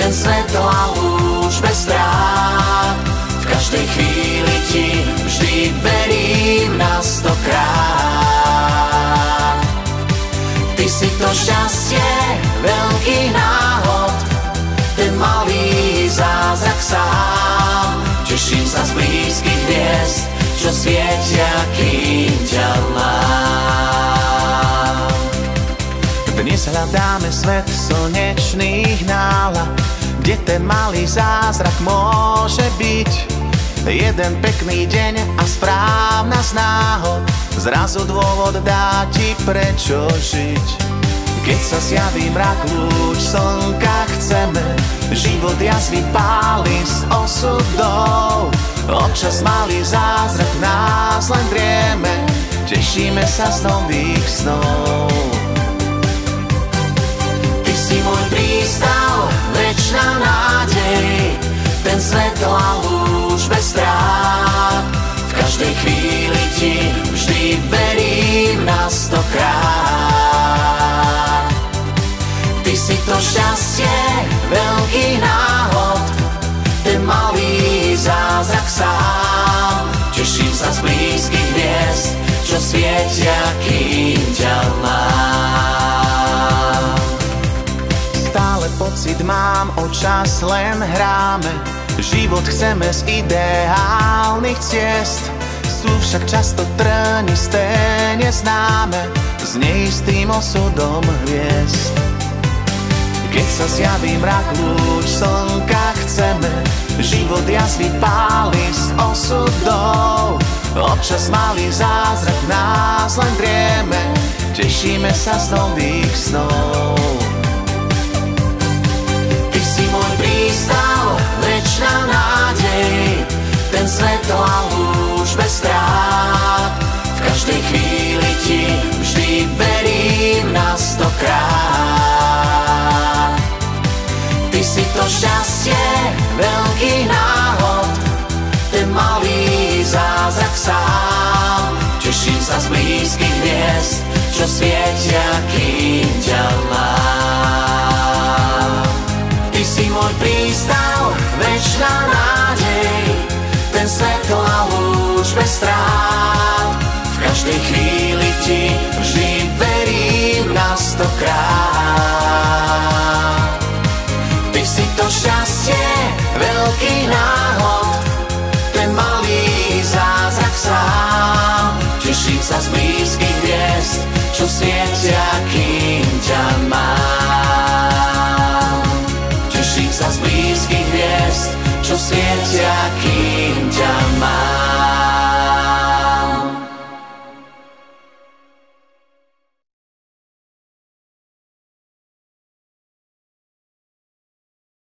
ten svetlo a lúč bez strát. V každej chvíli ti vždy verím na 100-krát. Ty si to šťastie veľkých náhod, ten malý zázrak sám. Teším sa z blízkych hviezd, čo svietia, kým ťa mám. Dnes hľadáme svet slnečných nálad, kde ten malý zázrak môže byť. Jeden pekný deň a správna z náhod zrazu dôvod dá ti prečo žiť. Keď sa zjaví mrak, lúč slnka chceme, život jazvy páli s osudou. Občas malý zázrak nás len drieme, tešíme sa z nových snov. Ty si môj prístav, večná nádej, ten svetlo a lúč bez strát. V každej chvíli ti vždy verím na 100-krát. Ty si to šťastie veľkých náhod, ten malý zázrak sám. Teším sa z blízkych hviezd, čo svietia, kým ťa mám. Stále pocit mám, o čas len hráme, život chceme z ideálnych ciest. Sú však často trnisté, neznáme, s neistým osudom hviezd. Keď sa zjaví mrak, lúč slnka chceme, život jazvy páli s osudou. Občas malý zázrak nás len drieme, tešíme sa z nových snov. Ty si môj prístav, večná nádej, ten svetlo a lúč bez strát. V každej chvíli ti vždy verím na 100-krát. Ty si to šťastie veľkých náhod, ten malý zázrak sám. Teším sa z blízkych hviezd, čo svietia, kým ťa mám. Ty si môj prístav, večná nádej, ten svetlo a lúč bez strát. V každej chvíli ti vždy verím na 100-krát. Ty si to šťastie veľkých náhod, ten malý zázrak sám. Teším sa z blízkych hviezd, čo svietia,